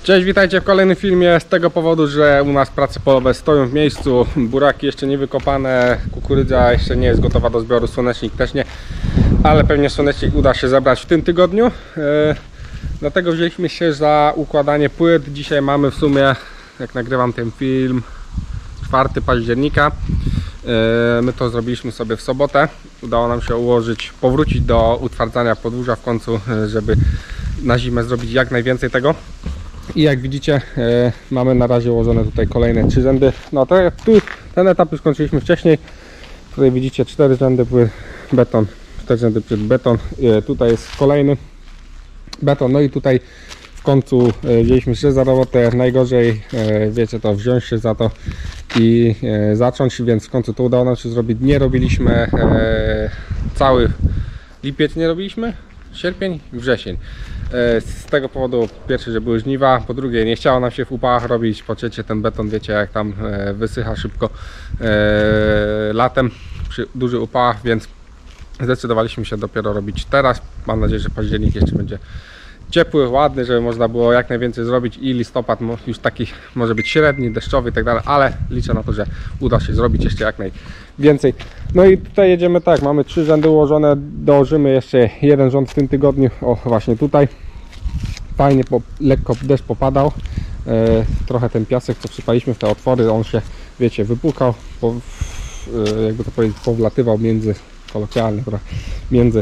Cześć, witajcie w kolejnym filmie z tego powodu, że u nas prace polowe stoją w miejscu, buraki jeszcze nie wykopane, kukurydza jeszcze nie jest gotowa do zbioru, słonecznik też nie, ale pewnie słonecznik uda się zebrać w tym tygodniu. Dlatego wzięliśmy się za układanie płyt. Dzisiaj mamy w sumie, jak nagrywam ten film, 4 października. My to zrobiliśmy sobie w sobotę. Udało nam się ułożyć, powrócić do utwardzania podwórza w końcu, żeby na zimę zrobić jak najwięcej tego. I jak widzicie, mamy na razie ułożone tutaj kolejne 3 rzędy. No to ten etap już skończyliśmy wcześniej. Tutaj widzicie 4 rzędy beton, 4 rzędy przed beton. Tutaj jest kolejny beton. No i tutaj w końcu wzięliśmy się za robotę. Najgorzej, wiecie, to wziąć się za to i zacząć, więc w końcu to udało nam się zrobić. Nie robiliśmy cały lipiec, nie robiliśmy, sierpień, wrzesień. Z tego powodu, po pierwsze, że były żniwa, po drugie, nie chciało nam się w upałach robić, po trzecie, ten beton, wiecie, jak tam wysycha szybko latem przy dużych upałach, więc zdecydowaliśmy się dopiero robić teraz. Mam nadzieję, że październik jeszcze będzie ciepły, ładny, żeby można było jak najwięcej zrobić i listopad już taki może być średni, deszczowy i tak dalej, ale liczę na to, że uda się zrobić jeszcze jak najwięcej. No i tutaj jedziemy tak, mamy 3 rzędy ułożone, dołożymy jeszcze jeden rząd w tym tygodniu, o właśnie tutaj. Fajnie, lekko deszcz popadał, trochę ten piasek, co wsypaliśmy w te otwory, on się, wiecie, wypukał, jakby to powiedzieć, powlatywał kolokwialnie, między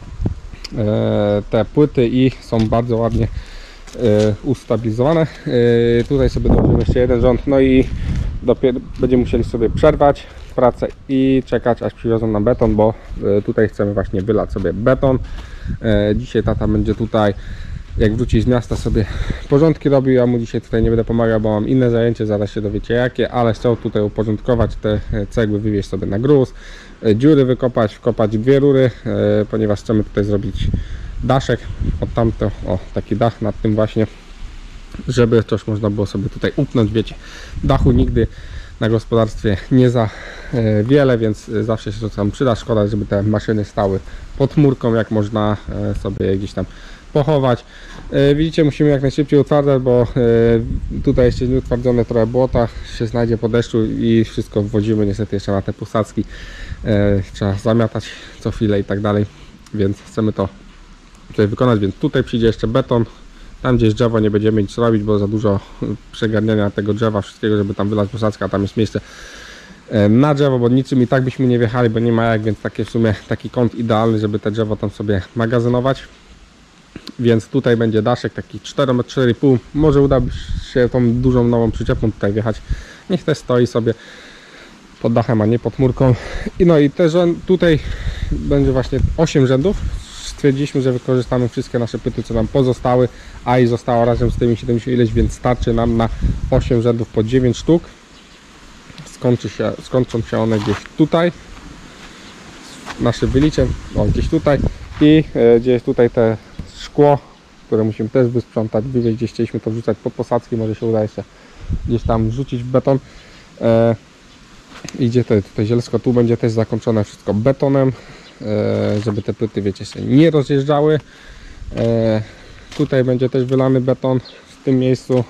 te płyty i są bardzo ładnie ustabilizowane. Tutaj sobie dołożymy jeszcze jeden rząd, no i dopiero będziemy musieli sobie przerwać pracę i czekać, aż przywiozą nam beton, bo tutaj chcemy właśnie wylać sobie beton. Dzisiaj tata będzie tutaj, jak wróci z miasta, sobie porządki robił. Ja mu dzisiaj tutaj nie będę pomagał, bo mam inne zajęcie, zaraz się dowiecie jakie, ale chciał tutaj uporządkować te cegły, wywieźć sobie na gruz, dziury wykopać, wkopać 2 rury, ponieważ chcemy tutaj zrobić daszek od tamto, o taki dach nad tym właśnie, żeby coś można było sobie tutaj upnąć, wiecie, dachu nigdy na gospodarstwie nie za wiele, więc zawsze się to tam przyda. Szkoda, żeby te maszyny stały pod chmurką, jak można sobie je gdzieś tam pochować. Widzicie, musimy jak najszybciej utwardzać, bo tutaj jeszcze nieutwardzone trochę błota się znajdzie po deszczu i wszystko wwodzimy niestety jeszcze na te posadzki. Trzeba zamiatać co chwilę i tak dalej, więc chcemy to tutaj wykonać, więc tutaj przyjdzie jeszcze beton. Tam gdzieś drzewo nie będziemy nic robić, bo za dużo przegarniania tego drzewa, wszystkiego, żeby tam wylać posadzkę, a tam jest miejsce na drzewo, bo niczym i tak byśmy nie wjechali, bo nie ma jak, więc takie w sumie taki kąt idealny, żeby te drzewo tam sobie magazynować. Więc tutaj będzie daszek taki 4,5 m, może uda się tą dużą nową przyczepą tutaj wjechać. Niech też stoi sobie pod dachem, a nie pod chmurką. I no i też tutaj będzie właśnie 8 rzędów. Stwierdziliśmy, że wykorzystamy wszystkie nasze płyty, co nam pozostały, a i zostało razem z tymi 70 ileś, więc starczy nam na 8 rzędów po 9 sztuk. Skończą się one gdzieś tutaj, naszym wyliciem, o gdzieś tutaj, i gdzie jest tutaj te szkło, które musimy też wysprzątać, wywieźć, gdzieś chcieliśmy to wrzucać pod posadzki, może się uda jeszcze gdzieś tam wrzucić w beton. Idzie tutaj zielsko, tu będzie też zakończone wszystko betonem, żeby te płyty, wiecie, się nie rozjeżdżały. Tutaj będzie też wylany beton w tym miejscu,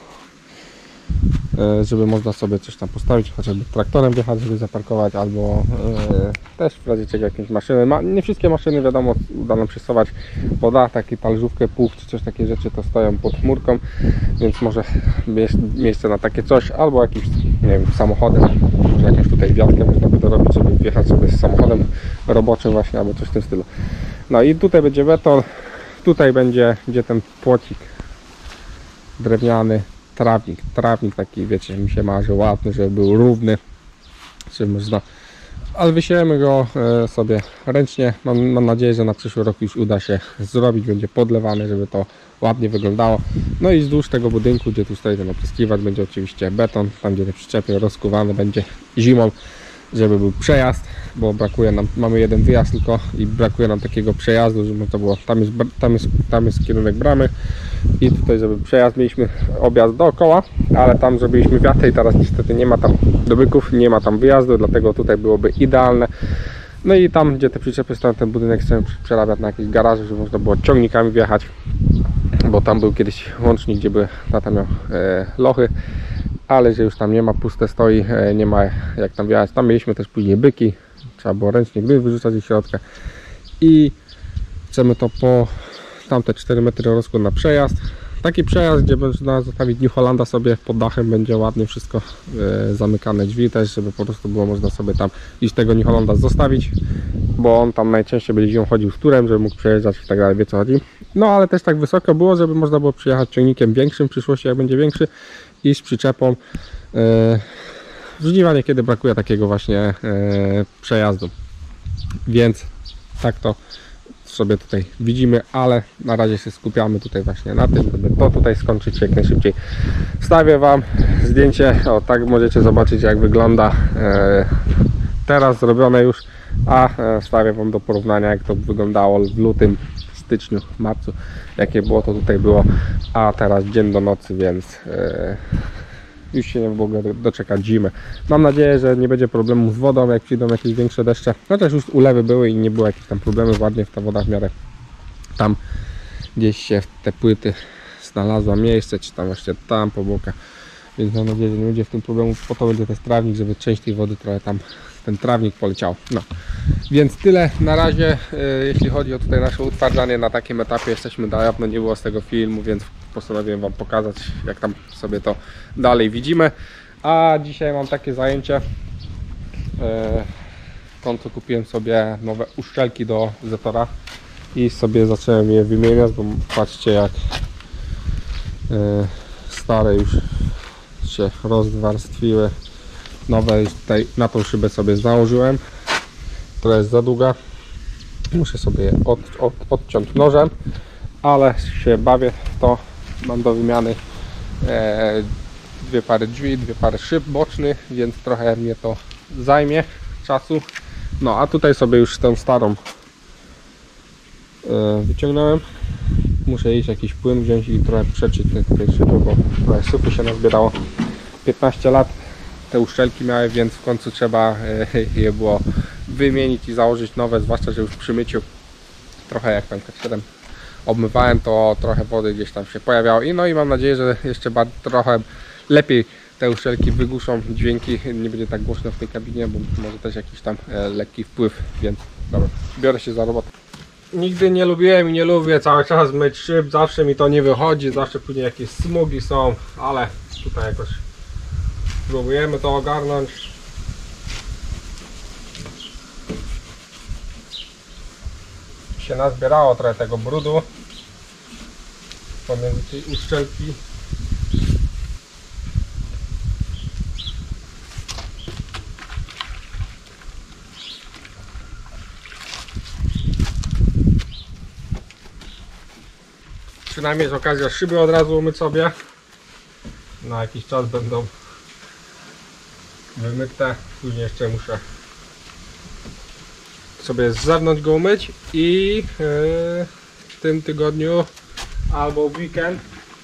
żeby można sobie coś tam postawić, chociażby traktorem wjechać, żeby zaparkować, albo też w razie czego jakieś maszyny. Nie wszystkie maszyny, wiadomo, uda nam się schować woda, taki talerzówkę, pług czy coś, takie rzeczy to stoją pod chmurką, więc może jest miejsce na takie coś, albo jakimś, nie wiem, samochodem, może jakąś tutaj wiatkę można by dorobić, żeby wjechać sobie z samochodem roboczym właśnie, albo coś w tym stylu. No i tutaj będzie beton, tutaj będzie, gdzie ten płocik drewniany, trawnik taki, wiecie, mi się marzy ładny, żeby był równy, czy można, ale wysiejemy go sobie ręcznie. Mam nadzieję, że na przyszły rok już uda się zrobić, będzie podlewany, żeby to ładnie wyglądało. No i wzdłuż tego budynku, gdzie tu stoi ten opryskiwacz, będzie oczywiście beton, tam gdzie te przyczepy rozkuwany będzie zimą, żeby był przejazd, bo brakuje nam, mamy jeden wyjazd tylko i brakuje nam takiego przejazdu, żeby to było, tam jest kierunek bramy i tutaj, żeby przejazd, mieliśmy objazd dookoła, ale tam zrobiliśmy wiatę i teraz niestety nie ma tam dobyków, nie ma tam wyjazdu, dlatego tutaj byłoby idealne. No i tam, gdzie te przyczepy stoją, ten budynek chcemy przerabiać na jakieś garaże, żeby można było ciągnikami wjechać. bo tam był kiedyś łącznik, gdzie były, tata miał lochy, ale że już tam nie ma, puste stoi, nie ma jak tam wjechać. Tam mieliśmy też później byki, trzeba było ręcznie wyrzucać ze środka i chcemy to po tamte 4 metry rozkład na przejazd. Taki przejazd, gdzie można zostawić New Hollanda sobie pod dachem, będzie ładnie wszystko zamykane drzwi też, żeby po prostu było można sobie tam iść tego New Hollanda zostawić, bo on tam najczęściej będzie zimą chodził z turem, żeby mógł przejeżdżać i tak dalej, wie co chodzi. No ale też tak wysoko było, żeby można było przyjechać ciągnikiem większym w przyszłości, jak będzie większy, i z przyczepą. W żniwa niekiedy brakuje takiego właśnie przejazdu, więc tak to sobie tutaj widzimy, ale na razie się skupiamy tutaj właśnie na tym, żeby to tutaj skończyć jak najszybciej. Wstawię Wam zdjęcie, o tak możecie zobaczyć jak wygląda teraz zrobione już, a wstawię Wam do porównania jak to wyglądało w lutym, styczniu, marcu, jakie było to tutaj było, a teraz dzień do nocy, więc już się nie mogę doczekać zimy. Mam nadzieję, że nie będzie problemu z wodą, jak przyjdą jakieś większe deszcze. Chociaż już ulewy były i nie było jakichś tam problemów, ładnie w ta woda w miarę tam gdzieś się w te płyty znalazła miejsce, czy tam właśnie tam po bokach. Więc mam nadzieję, że nie będzie w tym problemu. Po to będzie też trawnik, żeby część tej wody trochę tam ten trawnik poleciał. No. Więc tyle na razie, jeśli chodzi o tutaj nasze utwardzanie. Na takim etapie jesteśmy, dawno nie było z tego filmu, więc postanowiłem Wam pokazać, jak tam sobie to dalej widzimy. A dzisiaj mam takie zajęcie. W końcu kupiłem sobie nowe uszczelki do Zetora i sobie zacząłem je wymieniać, bo patrzcie jak stare już się rozwarstwiły. Nowe już tutaj na tą szybę sobie założyłem, która jest za długa. Muszę sobie je odciąć nożem, ale się bawię w to. Mam do wymiany 2 pary drzwi, 2 pary szyb bocznych, więc trochę mnie to zajmie czasu. No a tutaj sobie już tą starą wyciągnąłem. Muszę iść jakiś płyn wziąć i trochę przeczyć tej szyby, bo trochę syfu się nazbierało. 15 lat te uszczelki miały, więc w końcu trzeba je było wymienić i założyć nowe, zwłaszcza że już przy myciu trochę jak tam K7 obmywałem, to trochę wody gdzieś tam się pojawiało i no i mam nadzieję, że jeszcze trochę lepiej te uszczelki wygłuszą dźwięki, nie będzie tak głośno w tej kabinie, bo może też jakiś tam lekki wpływ, więc dobra, biorę się za robotę. Nigdy nie lubiłem i nie lubię cały czas myć szyb, zawsze mi to nie wychodzi, zawsze później jakieś smugi są, ale tutaj jakoś próbujemy to ogarnąć. Się nazbierało trochę tego brudu pomiędzy tej uszczelki. Przynajmniej jest okazja szyby od razu umyć sobie. Na jakiś czas będą wymyte. Później jeszcze muszę sobie z zewnątrz go umyć i w tym tygodniu albo w weekend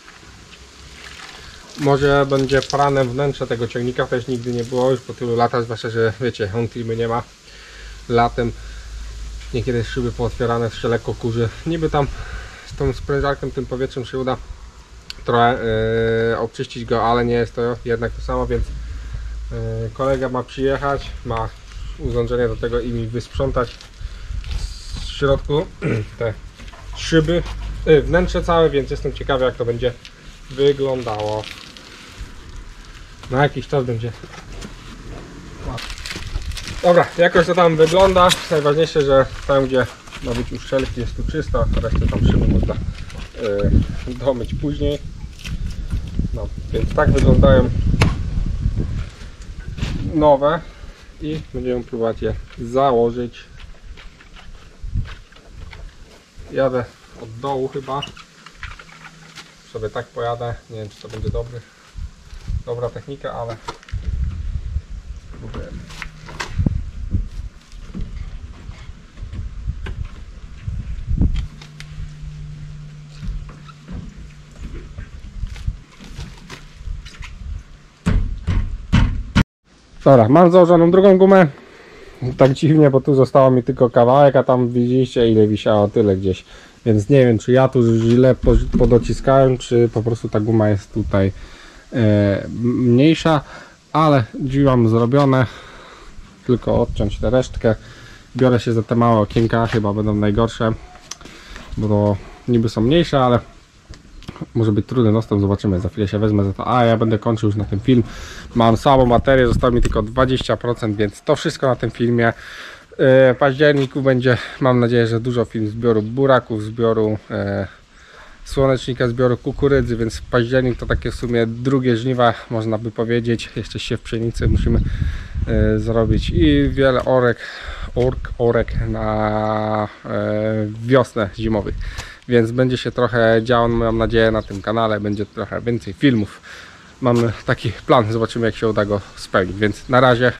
może będzie prane wnętrze tego ciągnika. Też nigdy nie było już po tylu latach, zwłaszcza że wiecie, on klimy nie ma latem. Niekiedy szyby pootwierane, jeszcze lekko kurzy. Niby tam z tą sprężarką, tym powietrzem się uda trochę oczyścić go, ale nie jest to jednak to samo, więc kolega ma przyjechać, ma urządzenie do tego i mi wysprzątać w środku te szyby, wnętrze całe, więc jestem ciekawy jak to będzie wyglądało. Na jakiś czas będzie. Dobra, jakoś to tam wygląda. Najważniejsze, że tam gdzie ma być uszczelki jest tu czysto, a resztę tam szyby można domyć później. No, więc tak wyglądają nowe i będziemy próbować je założyć. Jadę od dołu chyba. Sobie tak pojadę. Nie wiem czy to będzie dobra technika, ale próbujemy. Dobra, mam założoną drugą gumę. tak dziwnie, bo tu zostało mi tylko kawałek, a tam widzieliście ile wisiało, tyle gdzieś. Więc nie wiem, czy ja tu źle podociskałem, czy po prostu ta guma jest tutaj mniejsza, ale drzwi mam zrobione, tylko odciąć tę resztkę. Biorę się za te małe okienka, chyba będą najgorsze, bo to niby są mniejsze, ale może być trudny dostęp, zobaczymy, za chwilę się wezmę za to, a ja będę kończył już na tym film. Mam słabą materię, zostało mi tylko 20%, więc to wszystko na tym filmie. W październiku będzie, mam nadzieję, że dużo film zbioru buraków, zbioru słonecznika, zbioru kukurydzy, więc październik to takie w sumie drugie żniwa, można by powiedzieć. Jeszcze się w pszenicy musimy zrobić i wiele orek na wiosnę zimowych. Więc będzie się trochę działo, mam nadzieję, na tym kanale, będzie trochę więcej filmów. Mamy taki plan, zobaczymy jak się uda go spełnić, więc na razie